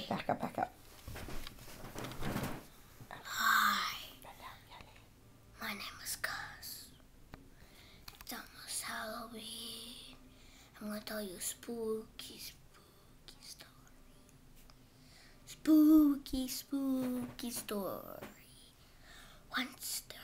Okay, back up, back up. Hi. My name is Gus. It's almost Halloween. I'm gonna tell you a spooky story. Spooky story. Once